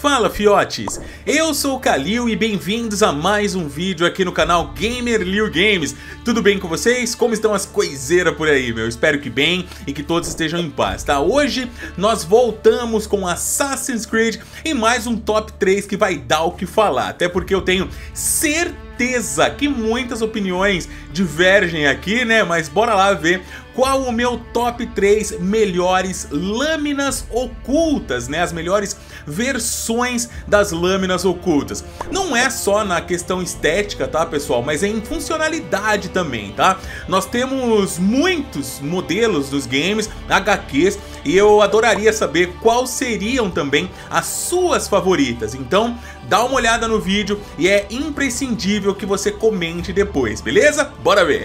Fala fiotes, eu sou o Kalil e bem-vindos a mais um vídeo aqui no canal Gamer.Liu Games. Tudo bem com vocês? Como estão as coiseiras por aí, meu? Espero que bem e que todos estejam em paz, tá? Hoje nós voltamos com Assassin's Creed e mais um top 3 que vai dar o que falar, até porque eu tenho certeza que muitas opiniões divergem aqui, né? Mas bora lá ver qual o meu top 3 melhores lâminas ocultas, né? As melhores versões das lâminas ocultas. Não é só na questão estética, tá, pessoal? Mas é em funcionalidade também, tá? Nós temos muitos modelos dos games, HQs, e eu adoraria saber quais seriam também as suas favoritas. Então, dá uma olhada no vídeo e é imprescindível que você comente depois, beleza? Bora ver!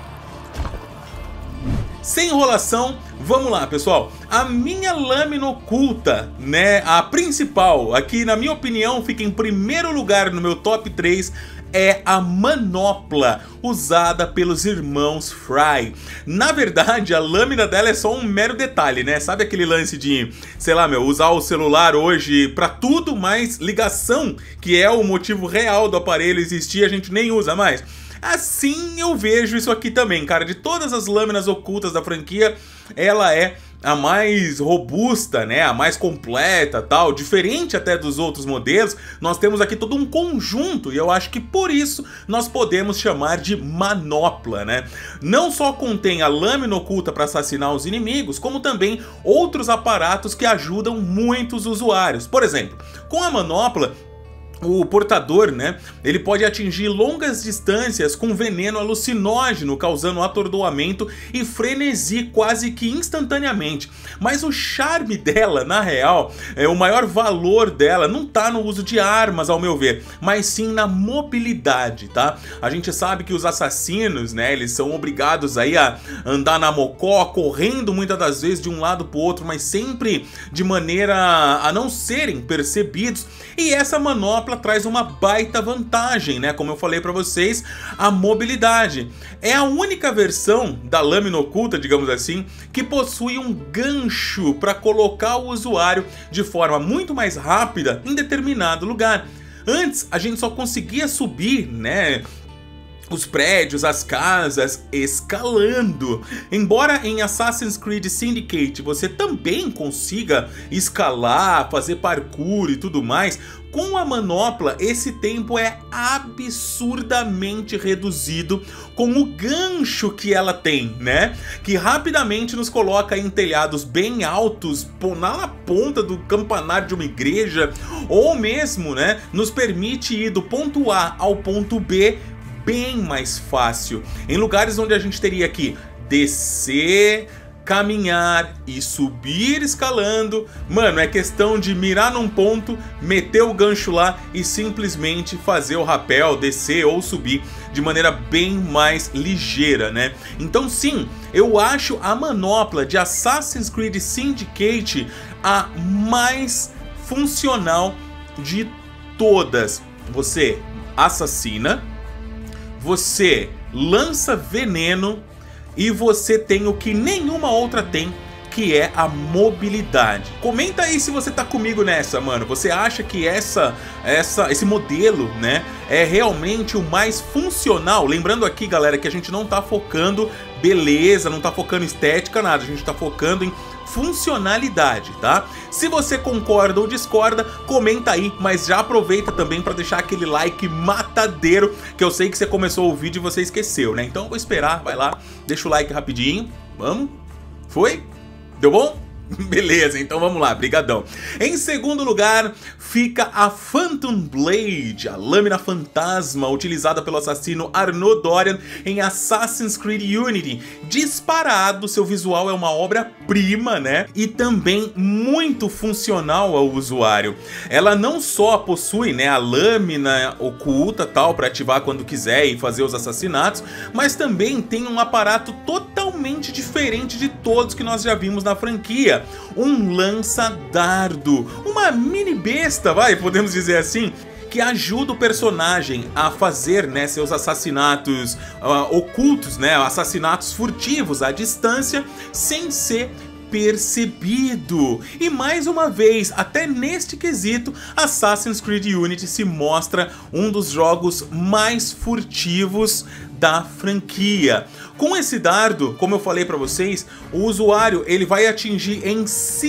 Sem enrolação, vamos lá, pessoal. A minha lâmina oculta, né, a principal, aqui na minha opinião fica em primeiro lugar no meu top 3, é a manopla usada pelos irmãos Frye. Na verdade, a lâmina dela é só um mero detalhe, né? Sabe aquele lance de, sei lá, meu, usar o celular hoje pra tudo, mas ligação, que é o motivo real do aparelho existir, a gente nem usa mais? Assim eu vejo isso aqui também, cara. De todas as lâminas ocultas da franquia, ela é a mais robusta, né? A mais completa, tal. Diferente até dos outros modelos, nós temos aqui todo um conjunto. E eu acho que por isso nós podemos chamar de manopla, né? Não só contém a lâmina oculta para assassinar os inimigos, como também outros aparatos que ajudam muitos usuários. Por exemplo, com a manopla, o portador, né, ele pode atingir longas distâncias com veneno alucinógeno, causando atordoamento e frenesi quase que instantaneamente. Mas o charme dela, na real, o maior valor dela não tá no uso de armas, ao meu ver, mas sim na mobilidade, tá? A gente sabe que os assassinos, né, eles são obrigados aí a andar na mocó, correndo muitas das vezes de um lado pro outro, mas sempre de maneira a não serem percebidos. E essa manopla traz uma baita vantagem, né? Como eu falei pra vocês, a mobilidade. É a única versão da lâmina oculta, digamos assim, que possui um gancho para colocar o usuário de forma muito mais rápida em determinado lugar. Antes, a gente só conseguia subir, né, os prédios, as casas, escalando. Embora em Assassin's Creed Syndicate você também consiga escalar, fazer parkour e tudo mais, com a manopla esse tempo é absurdamente reduzido com o gancho que ela tem, né? Que rapidamente nos coloca em telhados bem altos, na ponta do campanário de uma igreja, ou mesmo, né, nos permite ir do ponto A ao ponto B bem mais fácil, em lugares onde a gente teria que descer, caminhar e subir escalando. Mano, é questão de mirar num ponto, meter o gancho lá e simplesmente fazer o rapel, descer ou subir de maneira bem mais ligeira, né? Então sim, eu acho a manopla de Assassin's Creed Syndicate a mais funcional de todas. Você assassina, você lança veneno e você tem o que nenhuma outra tem, que é a mobilidade. Comenta aí se você tá comigo nessa, mano. Você acha que esse modelo, né, é realmente o mais funcional? Lembrando aqui, galera, que a gente não tá focando beleza, não tá focando estética, nada. A gente tá focando em funcionalidade, tá? Se você concorda ou discorda, comenta aí, mas já aproveita também para deixar aquele like matadeiro, que eu sei que você começou o vídeo e você esqueceu, né? Então eu vou esperar, vai lá, deixa o like rapidinho, vamos? Foi? Deu bom? Beleza, então vamos lá, brigadão. Em segundo lugar fica a Phantom Blade, a lâmina fantasma utilizada pelo assassino Arnaud Dorian em Assassin's Creed Unity. Disparado, seu visual é uma obra-prima, né? E também muito funcional ao usuário. Ela não só possui, né, a lâmina oculta tal para ativar quando quiser e fazer os assassinatos, mas também tem um aparato totalmente diferente de todos que nós já vimos na franquia. Um lança-dardo, uma mini besta, podemos dizer assim, que ajuda o personagem a fazer, né, seus assassinatos ocultos, né, assassinatos furtivos à distância, sem ser percebido. E mais uma vez, até neste quesito, Assassin's Creed Unity se mostra um dos jogos mais furtivos da franquia. Com esse dardo, como eu falei para vocês, o usuário ele vai atingir em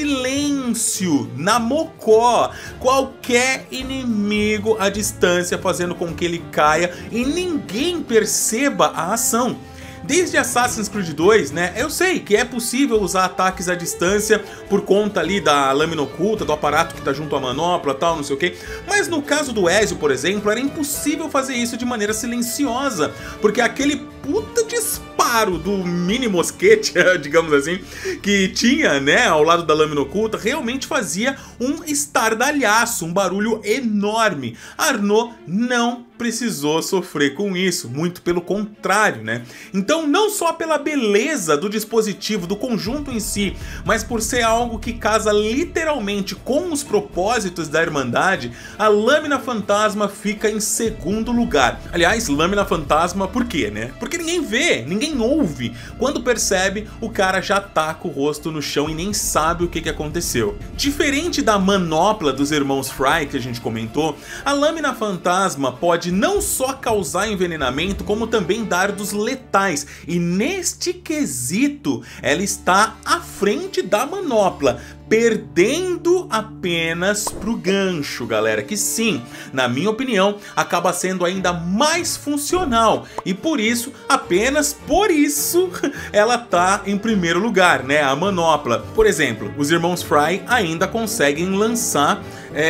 silêncio, na mocó, qualquer inimigo à distância, fazendo com que ele caia e ninguém perceba a ação. Desde Assassin's Creed 2, né, eu sei que é possível usar ataques à distância por conta ali da lâmina oculta, do aparato que tá junto à manopla, tal, não sei o que. Mas no caso do Ezio, por exemplo, era impossível fazer isso de maneira silenciosa, porque aquele puta disparo do mini mosquete, digamos assim, que tinha, né, ao lado da lâmina oculta, realmente fazia um estardalhaço, um barulho enorme. Arnaud não precisou sofrer com isso, muito pelo contrário, né? Então, não só pela beleza do dispositivo, do conjunto em si, mas por ser algo que casa literalmente com os propósitos da Irmandade, a Lâmina Fantasma fica em segundo lugar. Aliás, Lâmina Fantasma por quê, né? Porque ninguém vê, ninguém ouve. Quando percebe, o cara já tá com o rosto no chão e nem sabe o que aconteceu. Diferente da manopla dos irmãos Fry que a gente comentou, a Lâmina Fantasma pode não só causar envenenamento, como também dardos letais. E neste quesito, ela está à frente da manopla, perdendo apenas pro gancho, galera, que sim, na minha opinião, acaba sendo ainda mais funcional, e por isso, apenas por isso, ela tá em primeiro lugar, né, a manopla. Por exemplo, os irmãos Fry ainda conseguem lançar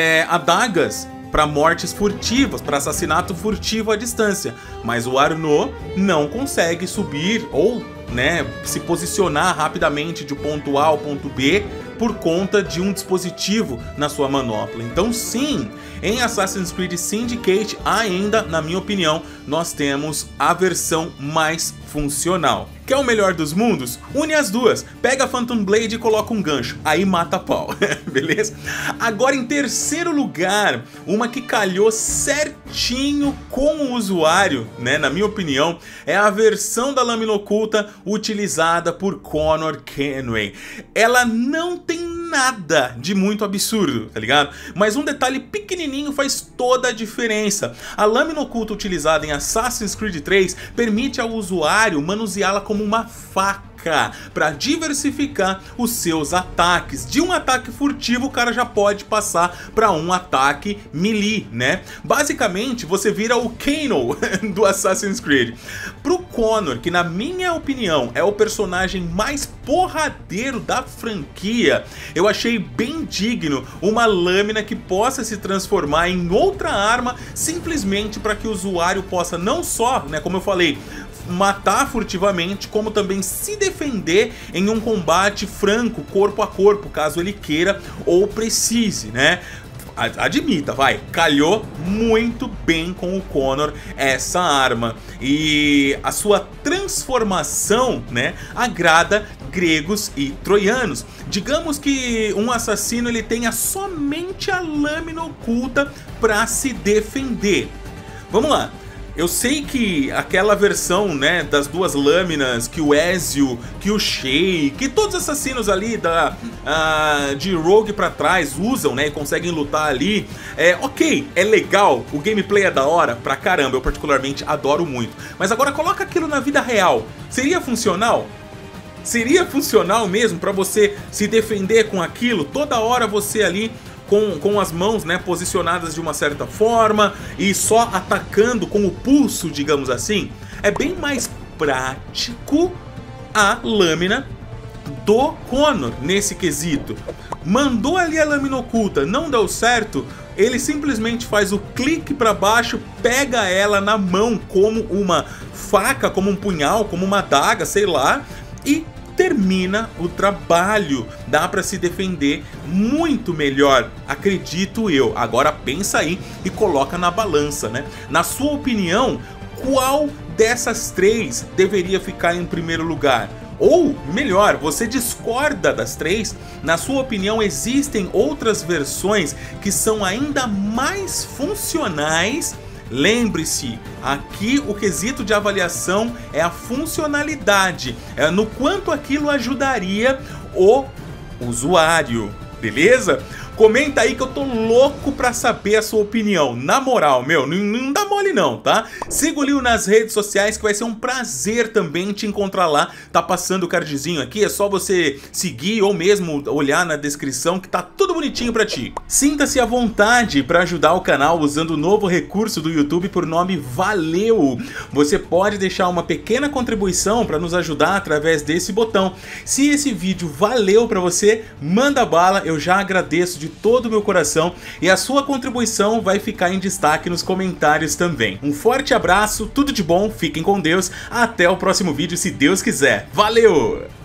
adagas para mortes furtivas, para assassinato furtivo à distância, mas o Arnaud não consegue subir ou, né, se posicionar rapidamente de ponto A ao ponto B por conta de um dispositivo na sua manopla. Então sim, em Assassin's Creed Syndicate ainda, na minha opinião, nós temos a versão mais funcional. Quer o melhor dos mundos? Une as duas. Pega a Phantom Blade e coloca um gancho. Aí mata a pau. Beleza? Agora em terceiro lugar, uma que calhou certinho com o usuário, né? Na minha opinião, é a versão da lâmina oculta utilizada por Connor Kenway. Ela não tem nada de muito absurdo, tá ligado? Mas um detalhe pequenininho faz toda a diferença. A lâmina oculta utilizada em Assassin's Creed 3 permite ao usuário manuseá-la como uma faca para diversificar os seus ataques. De um ataque furtivo o cara já pode passar para um ataque melee, né? Basicamente você vira o Kano do Assassin's Creed. Pro Connor, que na minha opinião é o personagem mais porradeiro da franquia, eu achei bem digno uma lâmina que possa se transformar em outra arma, simplesmente para que o usuário possa não só, né, como eu falei, matar furtivamente, como também se defender em um combate franco, corpo a corpo, caso ele queira ou precise, né? Admita, vai, calhou muito bem com o Connor essa arma. E a sua transformação, né, agrada gregos e troianos. Digamos que um assassino ele tenha somente a lâmina oculta para se defender. Vamos lá. Eu sei que aquela versão, né, das duas lâminas que o Ezio, que o Shay, que todos os assassinos ali de Rogue pra trás usam, né, e conseguem lutar ali, ok, é legal, o gameplay é da hora pra caramba, eu particularmente adoro muito. Mas agora coloca aquilo na vida real, seria funcional? Seria funcional mesmo pra você se defender com aquilo, toda hora você ali com as mãos, né, posicionadas de uma certa forma e só atacando com o pulso, digamos assim? É bem mais prático a lâmina do Connor nesse quesito. Mandou ali a lâmina oculta, não deu certo, ele simplesmente faz o clique para baixo, pega ela na mão como uma faca, como um punhal, como uma adaga, sei lá, e termina o trabalho. Dá para se defender muito melhor, acredito eu. Agora pensa aí e coloca na balança, né? Na sua opinião, qual dessas três deveria ficar em primeiro lugar? Ou, melhor, você discorda das três? Na sua opinião, existem outras versões que são ainda mais funcionais? Lembre-se, aqui o quesito de avaliação é a funcionalidade, no quanto aquilo ajudaria o usuário, beleza? Comenta aí que eu tô louco pra saber a sua opinião. Na moral, meu, não dá mole não, tá? Siga o Leo nas redes sociais que vai ser um prazer também te encontrar lá. Tá passando o cardzinho aqui, é só você seguir ou mesmo olhar na descrição que tá tudo bonitinho pra ti. Sinta-se à vontade pra ajudar o canal usando o novo recurso do YouTube por nome Valeu. Você pode deixar uma pequena contribuição pra nos ajudar através desse botão. Se esse vídeo valeu pra você, manda bala, eu já agradeço de todo o meu coração e a sua contribuição vai ficar em destaque nos comentários também. Um forte abraço, tudo de bom, fiquem com Deus, até o próximo vídeo se Deus quiser. Valeu!